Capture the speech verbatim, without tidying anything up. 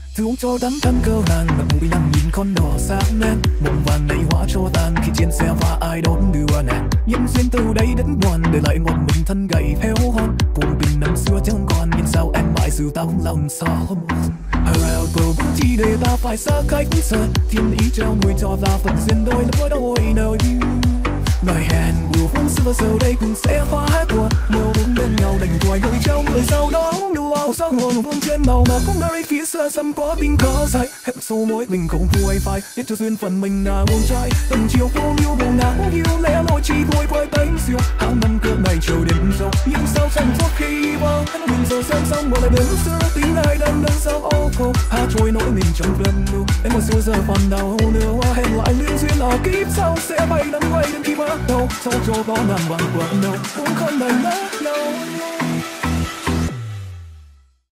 Thương cho đắng thân cơ nàng mặt mũi lăng nhìn con đỏ sáng nén, mộng vàng này hóa cho tàn khi trên xe và ai đón đưa nàng. Nhân duyên từ đây đất ngoan để lại một mình thân gầy héo hon, buồn bình năm xưa chẳng còn nhưng sao em mãi giữ tao lòng sao. Hào cầu cũng chỉ để ta phải xa cách xa, thiên ý trao mùi cho ta phần duyên đôi lứa đôi nào như ngày hẹn buồn phút xưa giờ đây cũng sẽ phá hết qua màu bốn bên nhau đành thoại đôi trong người sau đó lưu ao sao hồn vương trên màu mà không nơi phía xa xăm có bình có dài hết số mỗi mình không vui phai biết cho duyên phần mình là buồn trai từng chiều vô yêu buồn não yêu lẽ loi chỉ thôi quay bánh siêu tháng năm cơn này chiều đến rồi nhưng sao chẳng có khi bao mình giờ xem xong một lại đến xưa tính lại đâm đơn sao ô cô hát trôi nỗi mình trong lần lưu em một siêu giờ phần nào nữa hẹn lại liên duyên ở kiếp sau sẽ bay năm quay đến khi bắt đầu sau cho có nằm bằng quần đầu cũng không đành nữa.